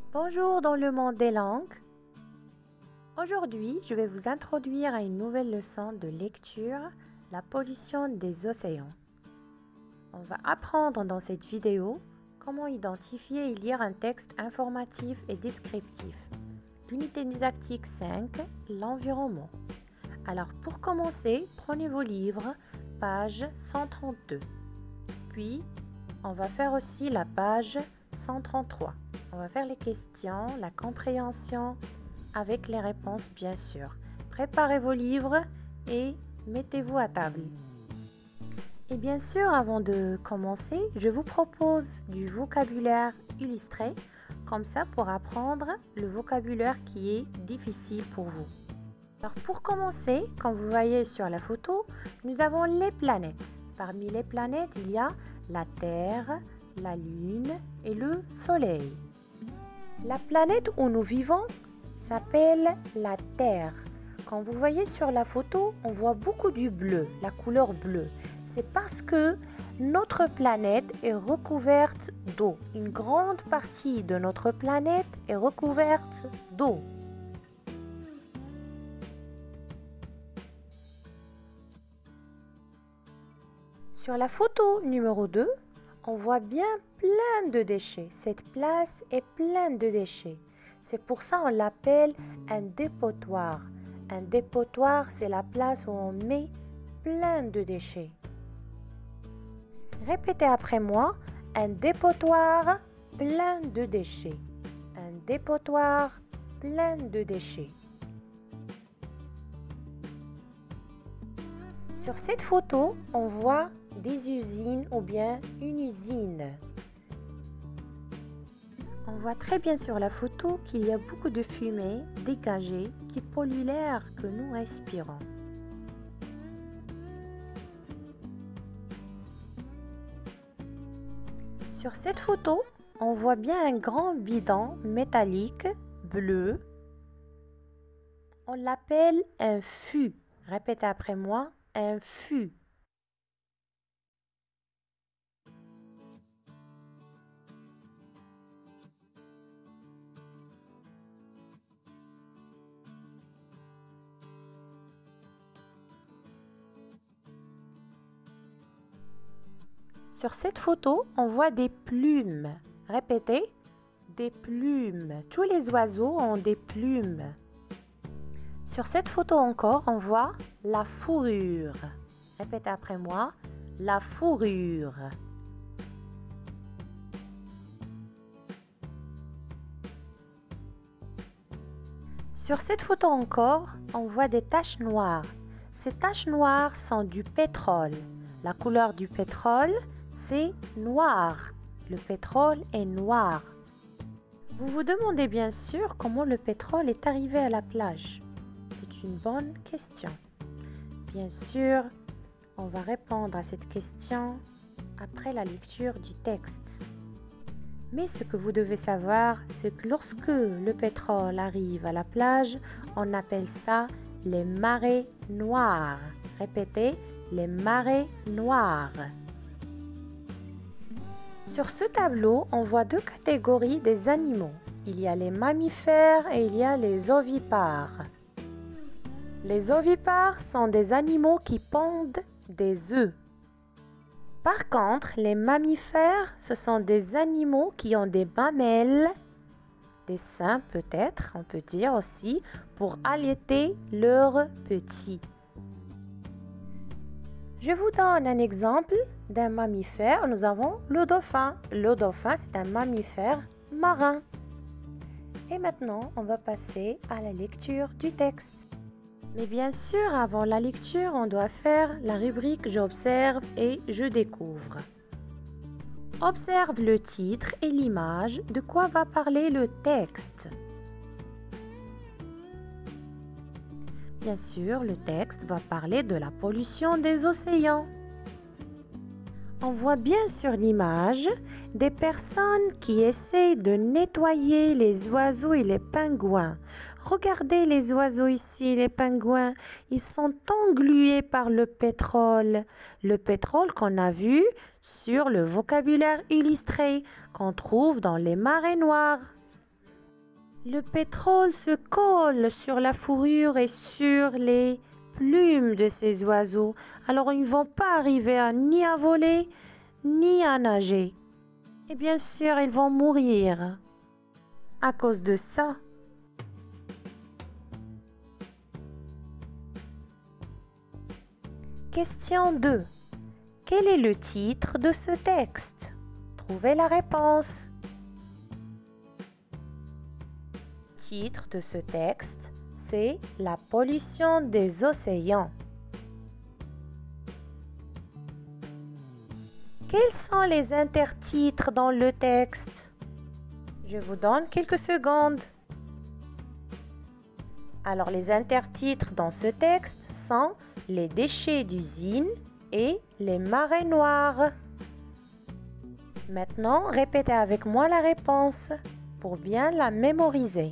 Bonjour dans le monde des langues. Aujourd'hui, je vais vous introduire à une nouvelle leçon de lecture, la pollution des océans. On va apprendre dans cette vidéo comment identifier et lire un texte informatif et descriptif. L'unité didactique 5, l'environnement. Alors pour commencer, prenez vos livres, page 132. Puis, on va faire aussi la page 133. On va faire les questions, la compréhension avec les réponses bien sûr. Préparez vos livres et mettez-vous à table. Et bien sûr, avant de commencer, je vous propose du vocabulaire illustré, comme ça pour apprendre le vocabulaire qui est difficile pour vous. Alors pour commencer, comme vous voyez sur la photo, nous avons les planètes. Parmi les planètes, il y a la Terre, la Lune et le Soleil. La planète où nous vivons s'appelle la Terre. Quand vous voyez sur la photo, on voit beaucoup du bleu, la couleur bleue. C'est parce que notre planète est recouverte d'eau. Une grande partie de notre planète est recouverte d'eau. Sur la photo numéro 2, on voit bien plein de déchets. Cette place est pleine de déchets. C'est pour ça qu'on l'appelle un dépotoir. Un dépotoir, c'est la place où on met plein de déchets. Répétez après moi, un dépotoir plein de déchets. Un dépotoir plein de déchets. Sur cette photo, on voit des usines ou bien une usine. On voit très bien sur la photo qu'il y a beaucoup de fumée dégagée qui pollue l'air que nous respirons. Sur cette photo, on voit bien un grand bidon métallique bleu. On l'appelle un fût. Répétez après moi, un fût. Sur cette photo, on voit des plumes. Répétez, des plumes. Tous les oiseaux ont des plumes. Sur cette photo encore, on voit la fourrure. Répétez après moi, la fourrure. Sur cette photo encore, on voit des taches noires. Ces taches noires sont du pétrole. La couleur du pétrole, c'est noir. Le pétrole est noir. Vous vous demandez bien sûr comment le pétrole est arrivé à la plage. C'est une bonne question. Bien sûr, on va répondre à cette question après la lecture du texte. Mais ce que vous devez savoir, c'est que lorsque le pétrole arrive à la plage, on appelle ça les marées noires. Répétez, les marées noires. Sur ce tableau, on voit deux catégories des animaux. Il y a les mammifères et il y a les ovipares. Les ovipares sont des animaux qui pondent des œufs. Par contre, les mammifères, ce sont des animaux qui ont des mamelles, des seins peut-être, on peut dire aussi, pour allaiter leurs petits. Je vous donne un exemple d'un mammifère. Nous avons le dauphin. Le dauphin, c'est un mammifère marin. Et maintenant, on va passer à la lecture du texte. Mais bien sûr, avant la lecture, on doit faire la rubrique J'observe et je découvre. Observe le titre et l'image. De quoi va parler le texte? Bien sûr, le texte va parler de la pollution des océans. On voit bien sur l'image des personnes qui essayent de nettoyer les oiseaux et les pingouins. Regardez les oiseaux ici, les pingouins, ils sont englués par le pétrole. Le pétrole qu'on a vu sur le vocabulaire illustré qu'on trouve dans les marées noires. Le pétrole se colle sur la fourrure et sur les plumes de ces oiseaux. Alors ils ne vont pas arriver ni à voler, ni à nager. Et bien sûr, ils vont mourir à cause de ça. Question 2. Quel est le titre de ce texte? Trouvez la réponse. Le titre de ce texte, c'est La pollution des océans. Quels sont les intertitres dans le texte? Je vous donne quelques secondes. Alors, les intertitres dans ce texte sont les déchets d'usine et les marées noires. Maintenant, répétez avec moi la réponse pour bien la mémoriser.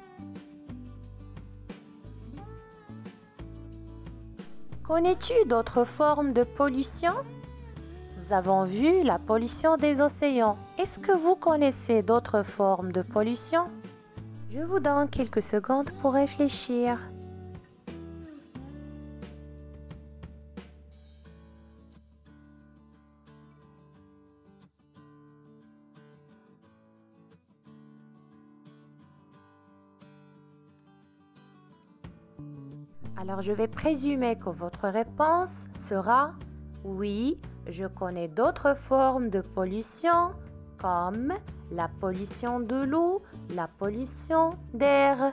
Connais-tu d'autres formes de pollution? Nous avons vu la pollution des océans. Est-ce que vous connaissez d'autres formes de pollution? Je vous donne quelques secondes pour réfléchir. Alors, je vais présumer que votre réponse sera oui, je connais d'autres formes de pollution comme la pollution de l'eau, la pollution d'air.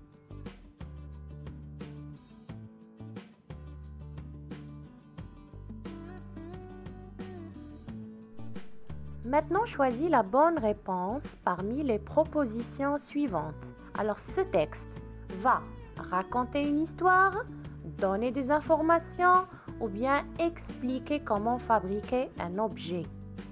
Maintenant, choisis la bonne réponse parmi les propositions suivantes. Alors, ce texte va raconter une histoire, donner des informations ou bien expliquer comment fabriquer un objet.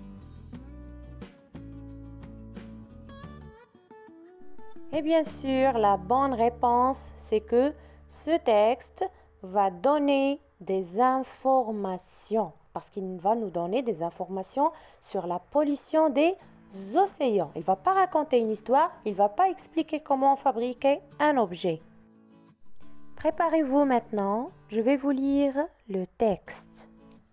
Et bien sûr, la bonne réponse, c'est que ce texte va donner des informations parce qu'il va nous donner des informations sur la pollution des océans. Il ne va pas raconter une histoire, il ne va pas expliquer comment fabriquer un objet. Préparez-vous maintenant, je vais vous lire le texte.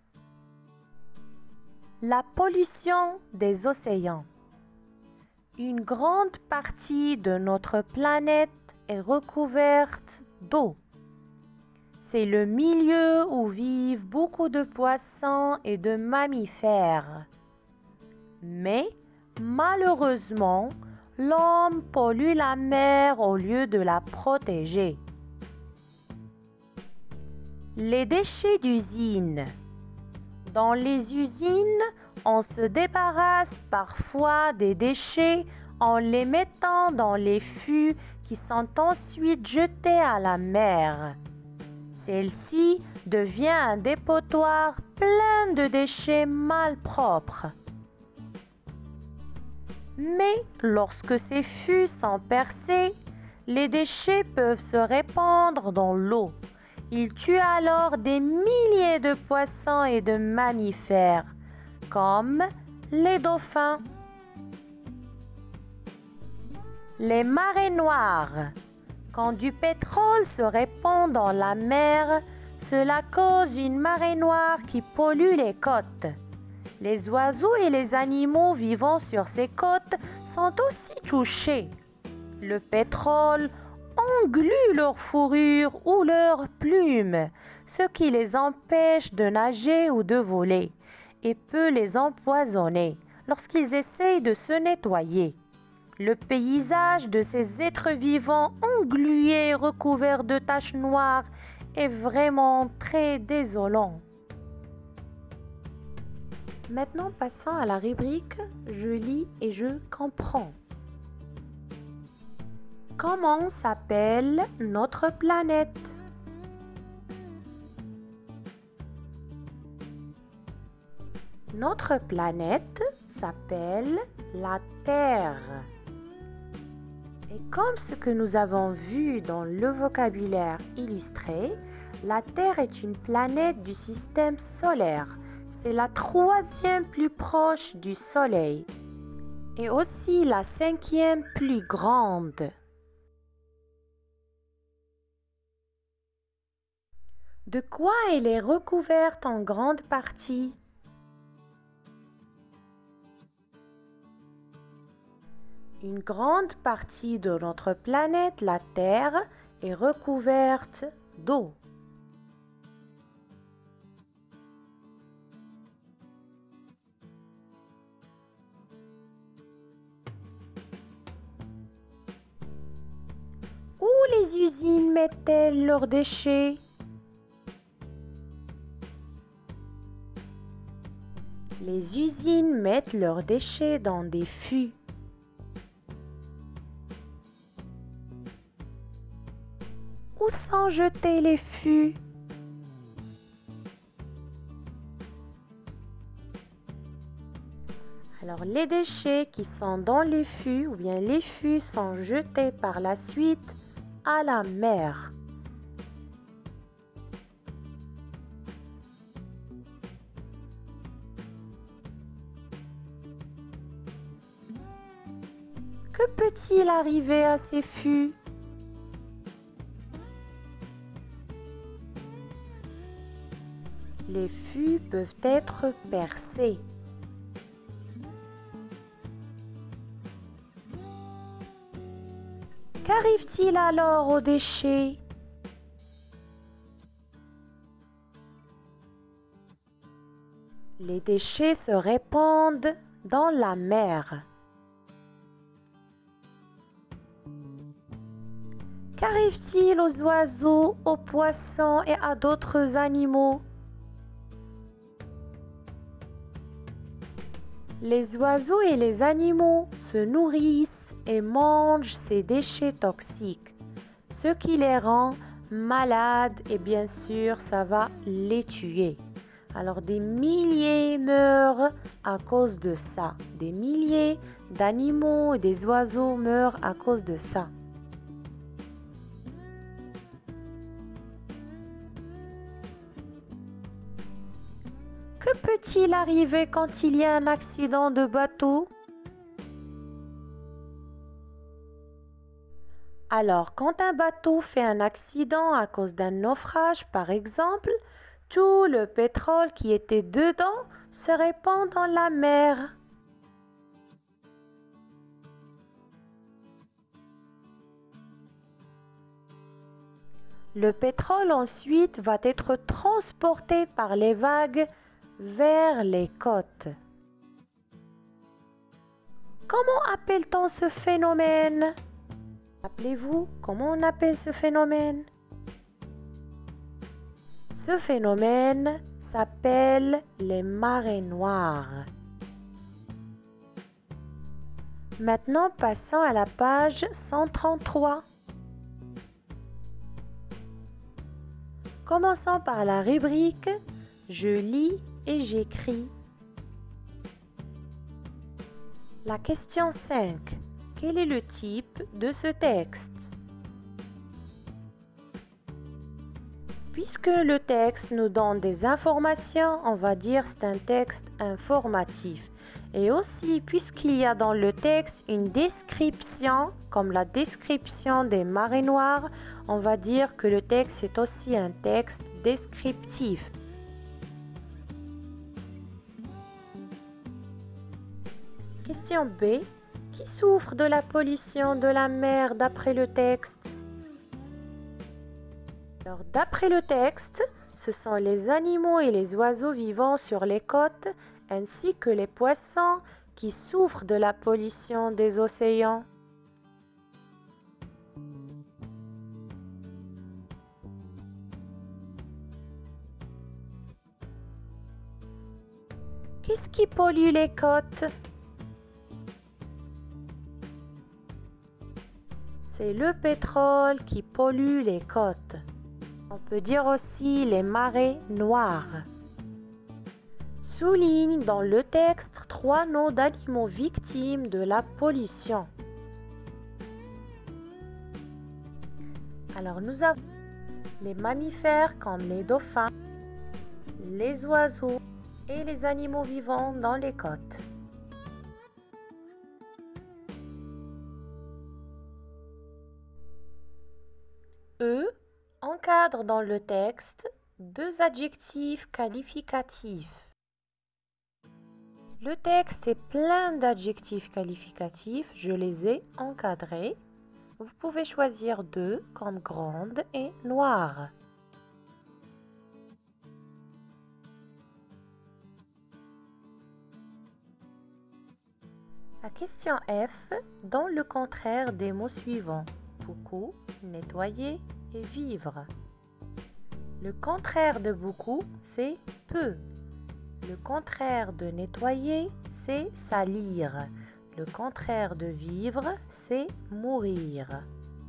La pollution des océans. Une grande partie de notre planète est recouverte d'eau. C'est le milieu où vivent beaucoup de poissons et de mammifères. Mais malheureusement, l'homme pollue la mer au lieu de la protéger. Les déchets d'usine. Dans les usines, on se débarrasse parfois des déchets en les mettant dans les fûts qui sont ensuite jetés à la mer. Celle-ci devient un dépotoir plein de déchets malpropres. Mais lorsque ces fûts sont percés, les déchets peuvent se répandre dans l'eau. Ils tuent alors des milliers de poissons et de mammifères, comme les dauphins. Les marées noires. Quand du pétrole se répand dans la mer, cela cause une marée noire qui pollue les côtes. Les oiseaux et les animaux vivant sur ces côtes sont aussi touchés. Le pétrole englue leur fourrure ou leurs plumes, ce qui les empêche de nager ou de voler et peut les empoisonner lorsqu'ils essayent de se nettoyer. Le paysage de ces êtres vivants englués et recouverts de taches noires est vraiment très désolant. Maintenant, passons à la rubrique « Je lis et je comprends ». Comment s'appelle notre planète? Notre planète s'appelle la Terre. Et comme ce que nous avons vu dans le vocabulaire illustré, la Terre est une planète du système solaire. C'est la 3e plus proche du Soleil et aussi la 5e plus grande. De quoi elle est recouverte en grande partie? Une grande partie de notre planète, la Terre, est recouverte d'eau. Où les usines mettent-elles leurs déchets? Les usines mettent leurs déchets dans des fûts. Où sont jetés les fûts? Alors les déchets qui sont dans les fûts ou bien les fûts sont jetés par la suite à la mer. Que peut-il arriver à ces fûts? Les fûts peuvent être percés. Qu'arrive-t-il alors aux déchets? Les déchets se répandent dans la mer. Qu'arrive-t-il aux oiseaux, aux poissons et à d'autres animaux? Les oiseaux et les animaux se nourrissent et mangent ces déchets toxiques, ce qui les rend malades et bien sûr, ça va les tuer. Alors des milliers meurent à cause de ça. Des milliers d'animaux et des oiseaux meurent à cause de ça. Que peut-il arriver quand il y a un accident de bateau? Alors, quand un bateau fait un accident à cause d'un naufrage, par exemple, tout le pétrole qui était dedans se répand dans la mer. Le pétrole ensuite va être transporté par les vagues vers les côtes. Comment appelle-t-on ce phénomène? Rappelez-vous, comment on appelle ce phénomène? Ce phénomène s'appelle les marées noires. Maintenant, passons à la page 133. Commençons par la rubrique « Je lis et j'écris ». La question 5. Quel est le type de ce texte? Puisque le texte nous donne des informations, on va dire c'est un texte informatif. Et aussi, puisqu'il y a dans le texte une description, comme la description des marées noires, on va dire que le texte est aussi un texte descriptif. Question B. Qui souffre de la pollution de la mer d'après le texte? Alors, d'après le texte, ce sont les animaux et les oiseaux vivant sur les côtes, ainsi que les poissons qui souffrent de la pollution des océans. Qu'est-ce qui pollue les côtes? C'est le pétrole qui pollue les côtes. On peut dire aussi les marées noires. Souligne dans le texte 3 noms d'animaux victimes de la pollution. Alors nous avons les mammifères comme les dauphins, les oiseaux et les animaux vivants dans les côtes. Eux encadrent dans le texte 2 adjectifs qualificatifs. Le texte est plein d'adjectifs qualificatifs, je les ai encadrés. Vous pouvez choisir 2 comme grande et noire. La question F donne le contraire des mots suivants: beaucoup, nettoyer et vivre. Le contraire de beaucoup, c'est peu. Le contraire de nettoyer, c'est salir. Le contraire de vivre, c'est mourir.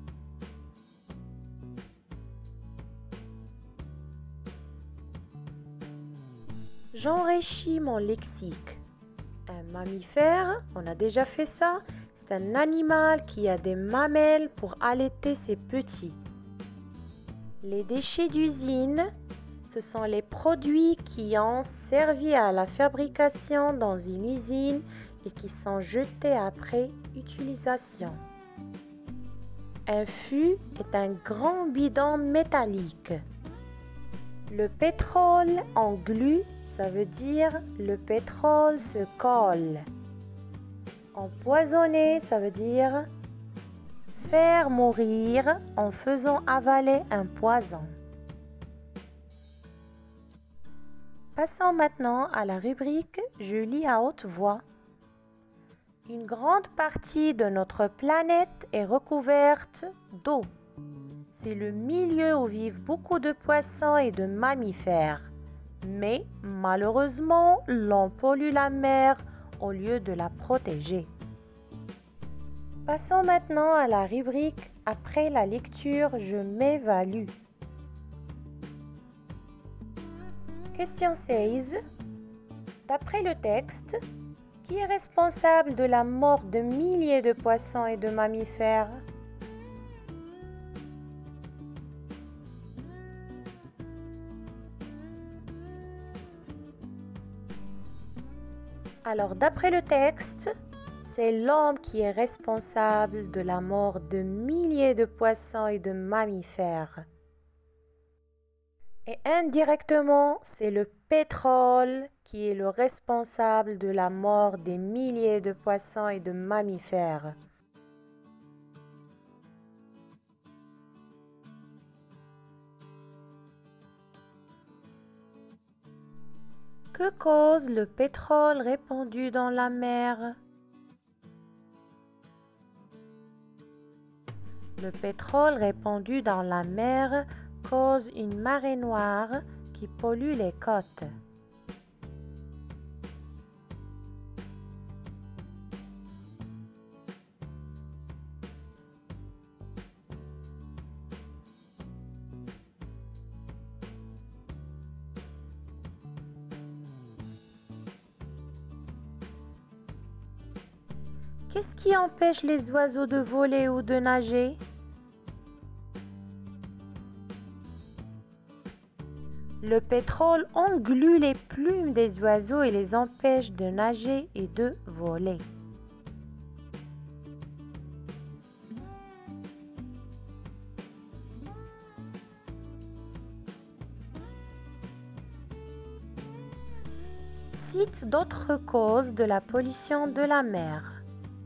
J'enrichis mon lexique. Un mammifère, on a déjà fait ça, c'est un animal qui a des mamelles pour allaiter ses petits. Les déchets d'usine, ce sont les produits qui ont servi à la fabrication dans une usine et qui sont jetés après utilisation. Un fût est un grand bidon métallique. Le pétrole en glue, ça veut dire le pétrole se colle. Empoisonner, ça veut dire faire mourir en faisant avaler un poison. Passons maintenant à la rubrique « Je lis à haute voix ». Une grande partie de notre planète est recouverte d'eau. C'est le milieu où vivent beaucoup de poissons et de mammifères. Mais malheureusement, l'on pollue la mer au lieu de la protéger. Passons maintenant à la rubrique « Après la lecture, je m'évalue ». Question 16. D'après le texte, qui est responsable de la mort de milliers de poissons et de mammifères? Alors, d'après le texte, c'est l'homme qui est responsable de la mort de milliers de poissons et de mammifères. Et indirectement, c'est le pétrole qui est le responsable de la mort des milliers de poissons et de mammifères. Que cause le pétrole répandu dans la mer? Le pétrole répandu dans la mer cause une marée noire qui pollue les côtes. Qu'est-ce qui empêche les oiseaux de voler ou de nager? Le pétrole englue les plumes des oiseaux et les empêche de nager et de voler. Cite d'autres causes de la pollution de la mer.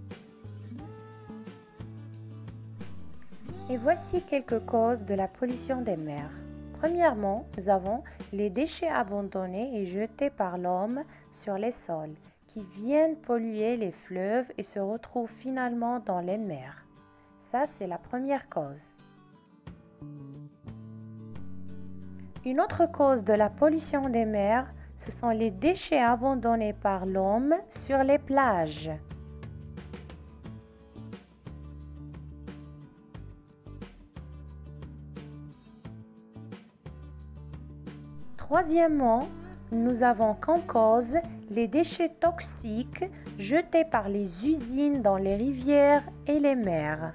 Et voici quelques causes de la pollution des mers. Premièrement, nous avons les déchets abandonnés et jetés par l'homme sur les sols, qui viennent polluer les fleuves et se retrouvent finalement dans les mers. Ça, c'est la première cause. Une autre cause de la pollution des mers, ce sont les déchets abandonnés par l'homme sur les plages. Troisièmement, nous avons comme cause les déchets toxiques jetés par les usines dans les rivières et les mers.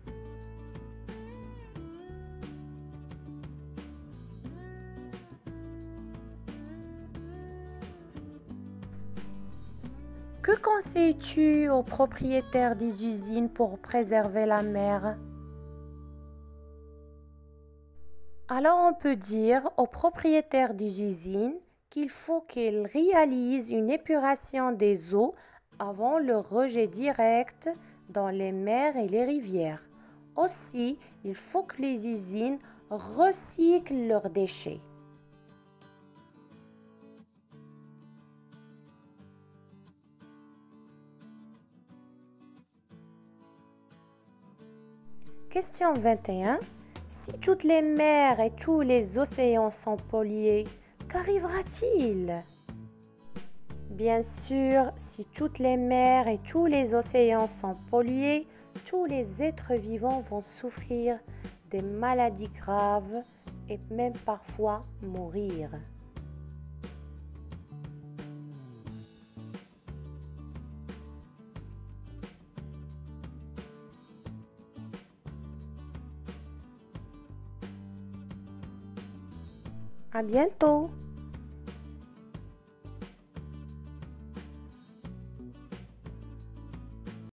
Que conseilles-tu aux propriétaires des usines pour préserver la mer? Alors on peut dire au propriétaire des usines qu'il faut qu'il réalise une épuration des eaux avant le rejet direct dans les mers et les rivières. Aussi, il faut que les usines recyclent leurs déchets. Question 21. Si toutes les mers et tous les océans sont pollués, qu'arrivera-t-il? Bien sûr, si toutes les mers et tous les océans sont pollués, tous les êtres vivants vont souffrir des maladies graves et même parfois mourir. À bientôt!